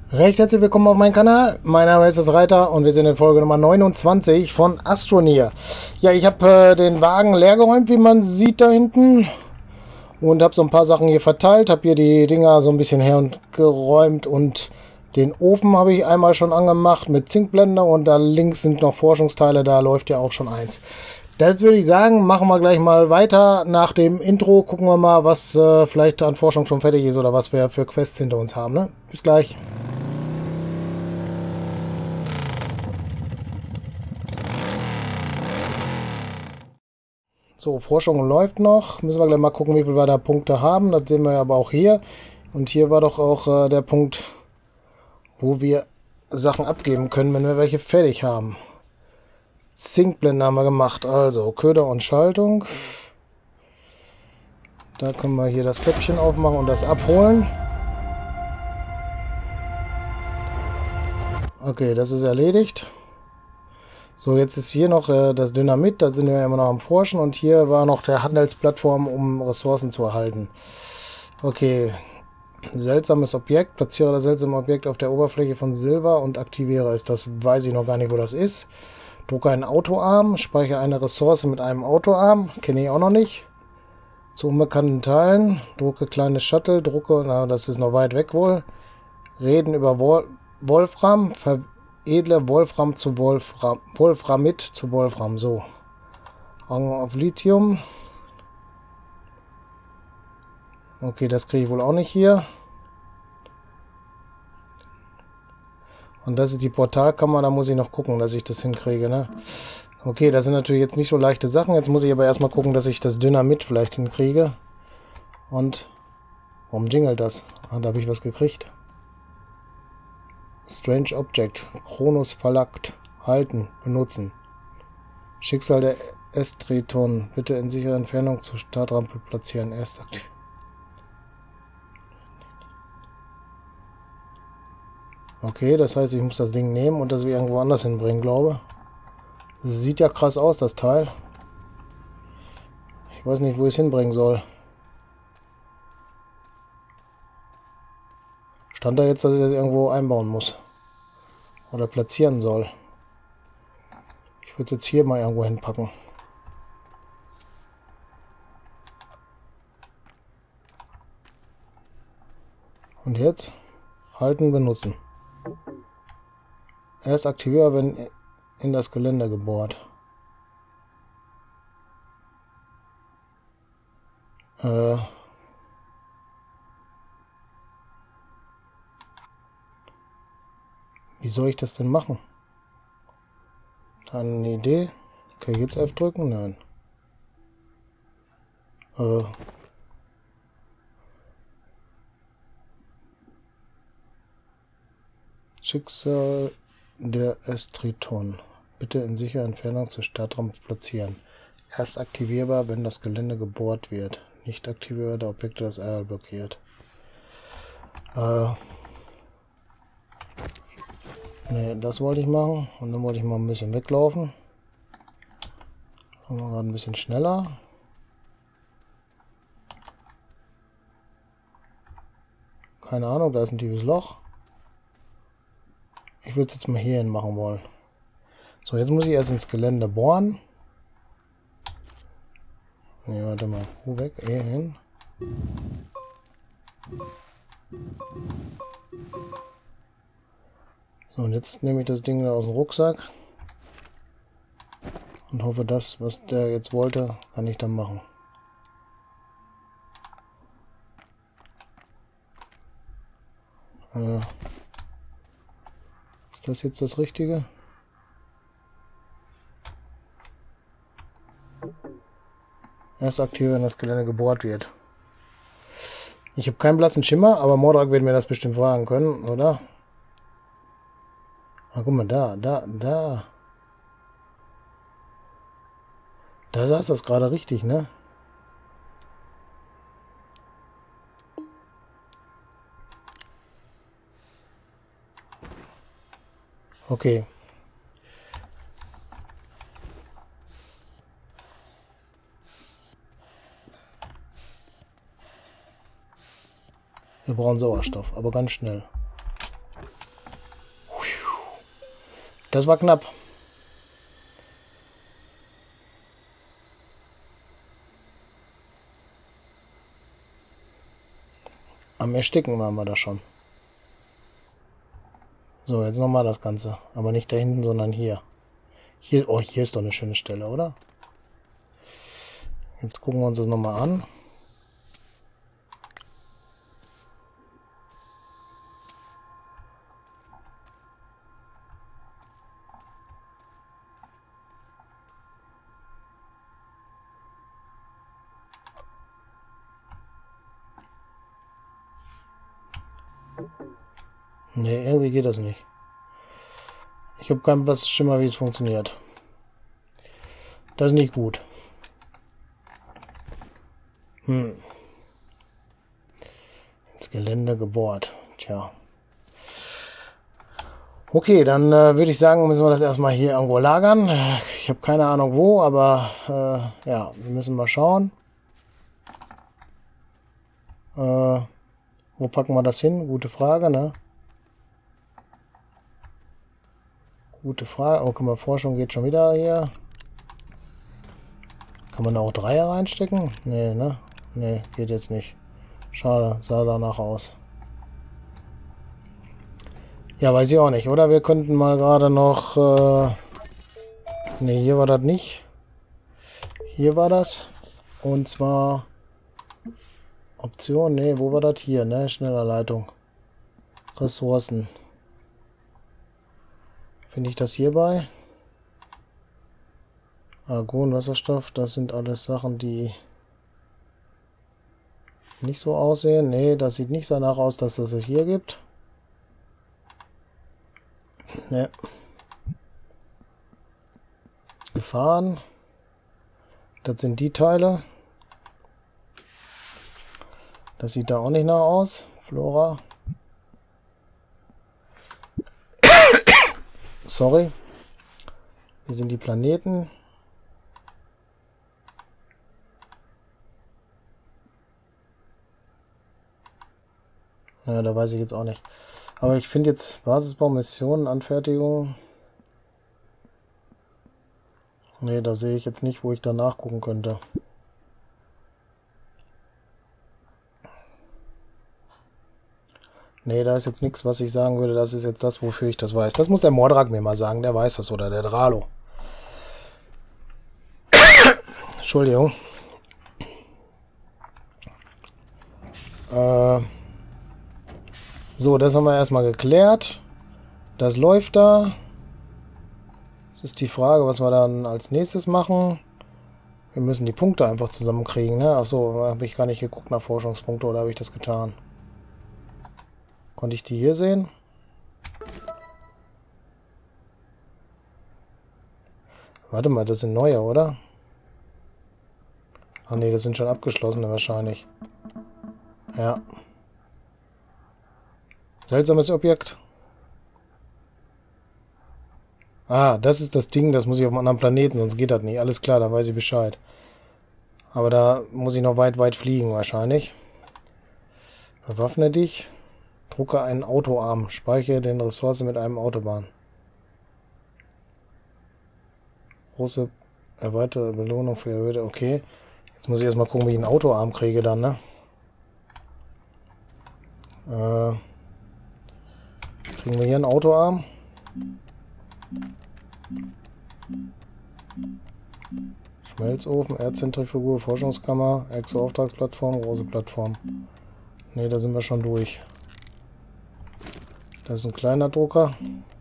Recht herzlich willkommen auf meinem Kanal. Mein Name ist das Reiter und wir sind in Folge Nummer 29 von Astroneer. Ja, ich habe den Wagen leer geräumt, wie man sieht da hinten. Und habe so ein paar Sachen hier verteilt. Habe hier die Dinger so ein bisschen her und geräumt. Und den Ofen habe ich einmal schon angemacht mit Zinkblende. Und da links sind noch Forschungsteile, da läuft ja auch schon eins. Das würde ich sagen, machen wir gleich mal weiter. Nach dem Intro gucken wir mal, was vielleicht an Forschung schon fertig ist oder was wir für Quests hinter uns haben. Ne? Bis gleich. So, Forschung läuft noch. Müssen wir gleich mal gucken, wie viel wir da Punkte haben. Das sehen wir ja aber auch hier. Und hier war doch auch der Punkt, wo wir Sachen abgeben können, wenn wir welche fertig haben. Zinkblende haben wir gemacht. Also Köder und Schaltung. Da können wir hier das Käppchen aufmachen und das abholen. Okay, das ist erledigt. So, jetzt ist hier noch das Dynamit, da sind wir immer noch am Forschen und hier war noch der Handelsplattform, um Ressourcen zu erhalten. Okay, seltsames Objekt, platziere das seltsame Objekt auf der Oberfläche von Silber und aktiviere es. Das weiß ich noch gar nicht, wo das ist. Drucke einen Autoarm, speichere eine Ressource mit einem Autoarm, kenne ich auch noch nicht. Zu unbekannten Teilen, drucke kleine Shuttle, drucke, na das ist noch weit weg wohl. Reden über Wolfram, edle Wolfram zu Wolfram, Wolframit zu Wolfram, so. Augen auf Lithium. Okay, das kriege ich wohl auch nicht hier. Und das ist die Portalkammer, da muss ich noch gucken, dass ich das hinkriege, ne? Okay, das sind natürlich jetzt nicht so leichte Sachen. Jetzt muss ich aber erstmal gucken, dass ich das Dynamit vielleicht hinkriege. Und warum jingelt das? Ah, da habe ich was gekriegt. Strange Object. Chronos verlackt. Halten. Benutzen. Schicksal der Estriton. Bitte in sicherer Entfernung zur Startrampe platzieren. Erst aktiv. Okay, das heißt, ich muss das Ding nehmen und das irgendwo anders hinbringen, glaube ich. Sieht ja krass aus, das Teil. Ich weiß nicht, wo ich es hinbringen soll. Stand da jetzt, dass ich das irgendwo einbauen muss. Oder platzieren soll. Ich würde es jetzt hier mal irgendwo hinpacken. Und jetzt? Halten, benutzen. Erst aktivieren, wenn in das Gelände gebohrt. Wie soll ich das denn machen? Dann eine Idee. Kann ich jetzt F drücken? Nein. Schicksal der Estriton. Bitte in sicherer Entfernung zur Startrampe platzieren. Erst aktivierbar, wenn das Gelände gebohrt wird. Nicht aktivierbar, der Objekte das Areal blockiert. Ne, das wollte ich machen. Und dann wollte ich mal ein bisschen weglaufen. Machen wir gerade ein bisschen schneller. Keine Ahnung, da ist ein tiefes Loch. Ich würde es jetzt mal hier hin machen wollen. So, jetzt muss ich erst ins Gelände bohren. Ne, warte mal. Wo weg? Hier hin. So, und jetzt nehme ich das Ding da aus dem Rucksack. Und hoffe, das, was der jetzt wollte, kann ich dann machen. Ist das jetzt das Richtige? Erst aktivieren, wenn das Gelände gebohrt wird. Ich habe keinen blassen Schimmer, aber Mordrak wird mir das bestimmt fragen können, oder? Ah, guck mal, da. Da saß das gerade richtig, ne? Okay. Wir brauchen Sauerstoff, aber ganz schnell. Das war knapp. Am Ersticken waren wir da schon. So, jetzt nochmal das Ganze. Aber nicht da hinten, sondern hier. Hier, oh, hier ist doch eine schöne Stelle, oder? Jetzt gucken wir uns das nochmal an. Nee, irgendwie geht das nicht. Ich habe keinen blassen Schimmer, wie es funktioniert. Das ist nicht gut. Ins Gelände gebohrt. Tja. Okay, dann würde ich sagen, müssen wir das erstmal hier irgendwo lagern. Ich habe keine Ahnung wo, aber ja, wir müssen mal schauen. Wo packen wir das hin? Gute Frage, ne? Gute Frage. Oh, guck mal, Forschung geht schon wieder hier. Kann man da auch Dreier reinstecken? Nee, ne? Nee, geht jetzt nicht. Schade, sah danach aus. Ja, weiß ich auch nicht, oder? Wir könnten mal gerade noch... ne, hier war das nicht. Hier war das. Und zwar... Option, ne, wo war das? Hier, ne? Schnellerleitung. Ressourcen. Finde ich das hierbei? Argon, Wasserstoff, das sind alles Sachen, die nicht so aussehen. Ne, das sieht nicht danach aus, dass es hier gibt. Ne. Gefahren. Das sind die Teile. Das sieht da auch nicht nach aus. Flora. Sorry. Hier sind die Planeten. Ja, da weiß ich jetzt auch nicht. Aber ich finde jetzt Basisbau, Missionen, Anfertigung. Ne, da sehe ich jetzt nicht, wo ich da nachgucken könnte. Ne, da ist jetzt nichts, was ich sagen würde, das ist jetzt das, wofür ich das weiß. Das muss der Mordrak mir mal sagen, der weiß das, oder der Dralo. Entschuldigung. So, das haben wir erstmal geklärt. Das läuft da. Jetzt ist die Frage, was wir dann als nächstes machen. Wir müssen die Punkte einfach zusammenkriegen, ne? Achso, habe ich gar nicht geguckt nach Forschungspunkte, oder habe ich das getan? Konnte ich die hier sehen? Warte mal, das sind neue, oder? Ah ne, das sind schon abgeschlossene wahrscheinlich. Ja. Seltsames Objekt. Ah, das ist das Ding, das muss ich auf einem anderen Planeten, sonst geht das nicht. Alles klar, da weiß ich Bescheid. Aber da muss ich noch weit, weit fliegen wahrscheinlich. Bewaffne dich. Drucke einen Autoarm. Speichere den Ressource mit einem Autobahn. Große erweiterte Belohnung für erhöhte. Okay. Jetzt muss ich erstmal gucken, wie ich einen Autoarm kriege dann, ne? Kriegen wir hier einen Autoarm? Schmelzofen, Erdzentrifuge, Forschungskammer, Exo-Auftragsplattform, große Plattform. Ne, da sind wir schon durch. Das ist ein kleiner Drucker.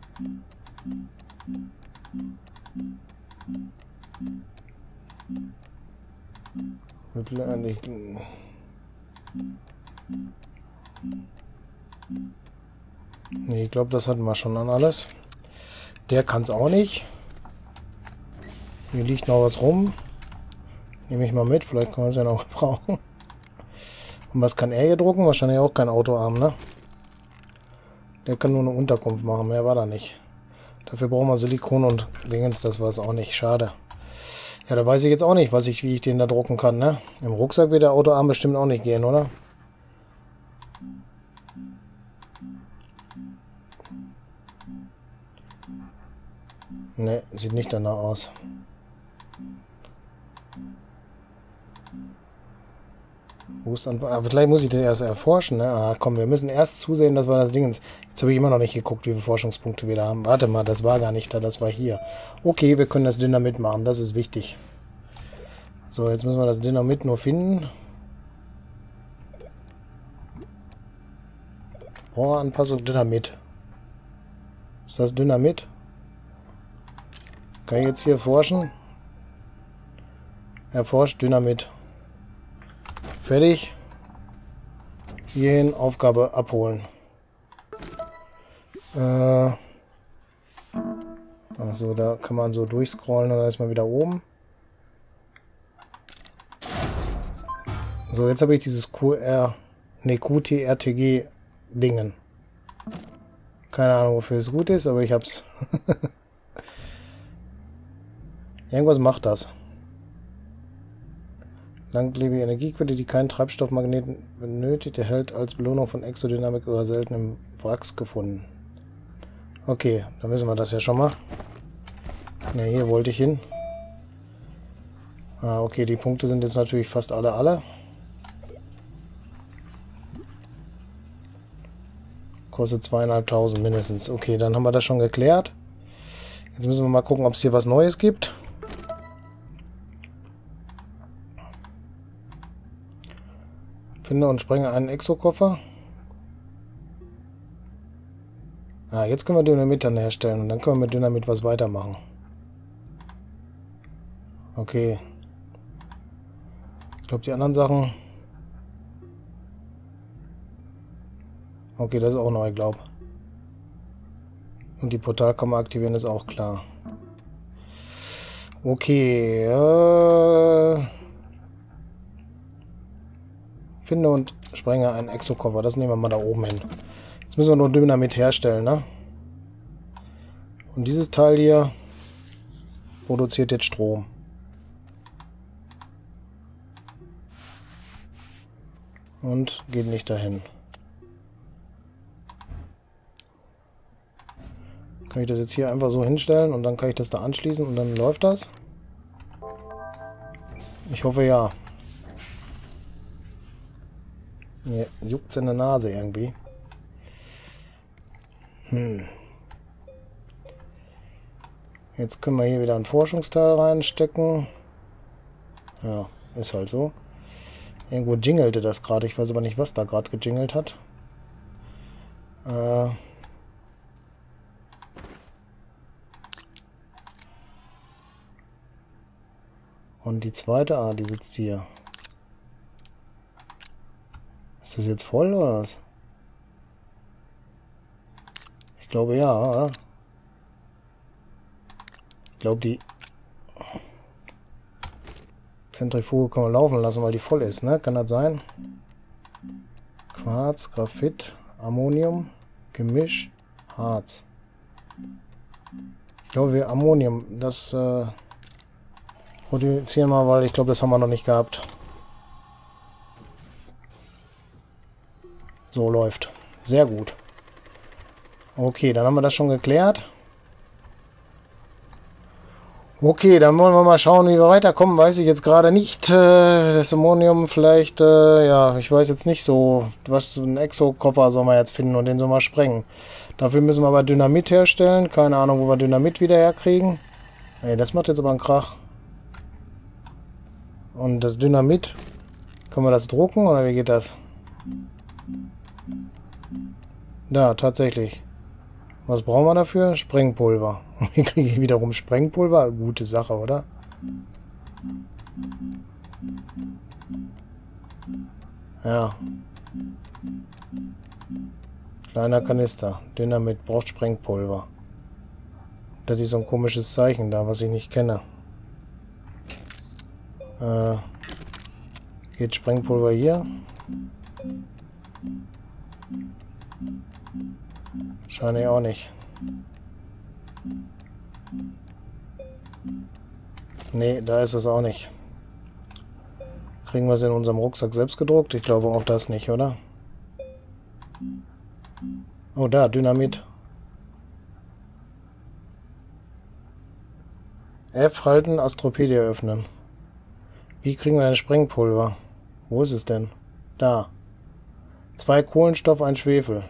Ne, ich glaube, das hatten wir schon an alles. Der kann es auch nicht. Hier liegt noch was rum. Nehme ich mal mit, vielleicht kann man es ja noch brauchen. Und was kann er hier drucken? Wahrscheinlich auch kein Autoarm, ne? Der kann nur eine Unterkunft machen, mehr war da nicht. Dafür brauchen wir Silikon und Dingens, das war es auch nicht. Schade. Ja, da weiß ich jetzt auch nicht, wie ich den da drucken kann, ne? Im Rucksack wird der Autoarm bestimmt auch nicht gehen, oder? Ne, sieht nicht danach aus. Aber vielleicht muss ich das erst erforschen, ne? Ah, komm, wir müssen erst zusehen, dass wir das Ding... Jetzt habe ich immer noch nicht geguckt, wie viele Forschungspunkte wir da haben. Warte mal, das war gar nicht da, das war hier. Okay, wir können das Dynamit machen, das ist wichtig. So, jetzt müssen wir das Dynamit nur finden. Bohranpassung Dynamit. Ist das Dynamit? Kann ich jetzt hier forschen? Erforscht Dynamit. Fertig. Hierhin Aufgabe abholen. Also da kann man so durchscrollen und dann ist man wieder oben. So, jetzt habe ich dieses QTRTG Dingen. Keine Ahnung, wofür es gut ist, aber ich hab's. Irgendwas macht das. Langlebige Energiequelle, die keinen Treibstoffmagneten benötigt, erhält als Belohnung von Exodynamik oder seltenem Wracks gefunden. Okay, dann wissen wir das ja schon mal. Ne, hier wollte ich hin. Ah, okay, die Punkte sind jetzt natürlich fast alle. Kostet 2.500 mindestens. Okay, dann haben wir das schon geklärt. Jetzt müssen wir mal gucken, ob es hier was Neues gibt. Finde und sprenge einen Exokoffer. Ah, jetzt können wir Dynamit dann herstellen und dann können wir mit Dynamit was weitermachen. Okay. Ich glaube, die anderen Sachen... Okay, das ist auch neu, glaub. Und die Portalkammer aktivieren ist auch klar. Okay. Finde und sprenge einen Exokoffer. Das nehmen wir mal da oben hin. Jetzt müssen wir nur Dynamit herstellen, ne? Und dieses Teil hier produziert jetzt Strom. Und geht nicht dahin. Kann ich das jetzt hier einfach so hinstellen und dann kann ich das da anschließen und dann läuft das? Ich hoffe ja. Mir juckt's in der Nase irgendwie. Jetzt können wir hier wieder ein Forschungsteil reinstecken. Ja, ist halt so. Irgendwo jingelte das gerade. Ich weiß aber nicht, was da gerade gejingelt hat. Und die zweite, die sitzt hier. Ist das jetzt voll oder was? Ich glaube ja, oder? Ich glaube die Zentrifuge können wir laufen lassen, weil die voll ist, ne? Kann das sein? Quarz, Graphit, Ammonium, Gemisch, Harz. Ich glaube wir Ammonium, das produzieren wir, weil ich glaube das haben wir noch nicht gehabt. So läuft. Sehr gut. Okay, dann haben wir das schon geklärt. Okay, dann wollen wir mal schauen, wie wir weiterkommen. Weiß ich jetzt gerade nicht. Das Ammonium vielleicht, ja, ich weiß jetzt nicht so, was ein Exokoffer soll man jetzt finden und den soll man sprengen. Dafür müssen wir aber Dynamit herstellen. Keine Ahnung, wo wir Dynamit wieder herkriegen. Ey, das macht jetzt aber einen Krach. Und das Dynamit, können wir das drucken oder wie geht das? Da, tatsächlich. Was brauchen wir dafür? Sprengpulver. Hier kriege ich wiederum Sprengpulver. Gute Sache, oder? Ja. Kleiner Kanister. Dynamit braucht Sprengpulver. Das ist so ein komisches Zeichen da, was ich nicht kenne. Geht Sprengpulver hier? Wahrscheinlich auch nicht. Nee, da ist es auch nicht. Kriegen wir es in unserem Rucksack selbst gedruckt? Ich glaube auch das nicht, oder? Oh, da, Dynamit. F halten, Astropedia öffnen. Wie kriegen wir denn Sprengpulver? Wo ist es denn? Da. 2 Kohlenstoff, 1 Schwefel.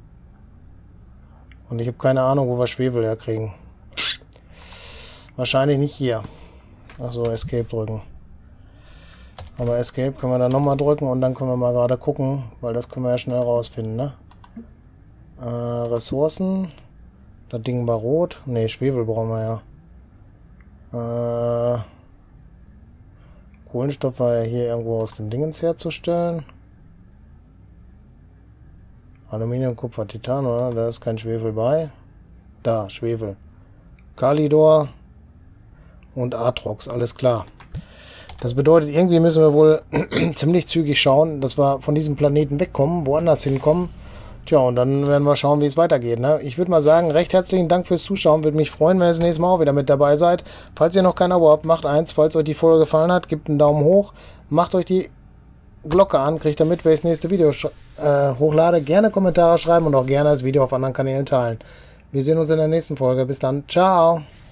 Und ich habe keine Ahnung, wo wir Schwefel herkriegen. Wahrscheinlich nicht hier. Achso, Escape drücken. Aber Escape können wir dann nochmal drücken und dann können wir mal gerade gucken, weil das können wir ja schnell rausfinden, ne? Ressourcen. Das Ding war rot. Ne, Schwefel brauchen wir ja. Kohlenstoff war ja hier irgendwo aus den Dingens herzustellen. Aluminium, Kupfer, Titan, oder? Da ist kein Schwefel bei. Da, Schwefel. Kalidor und Atrox, alles klar. Das bedeutet, irgendwie müssen wir wohl ziemlich zügig schauen, dass wir von diesem Planeten wegkommen, woanders hinkommen. Tja, und dann werden wir schauen, wie es weitergeht. Ne? Ich würde mal sagen, recht herzlichen Dank fürs Zuschauen. Würde mich freuen, wenn ihr das nächste Mal auch wieder mit dabei seid. Falls ihr noch kein Abo habt, macht eins. Falls euch die Folge gefallen hat, gebt einen Daumen hoch. Macht euch die Glocke an, kriegt damit, wenn ich das nächste Video hochlade. Gerne Kommentare schreiben und auch gerne das Video auf anderen Kanälen teilen. Wir sehen uns in der nächsten Folge. Bis dann. Ciao.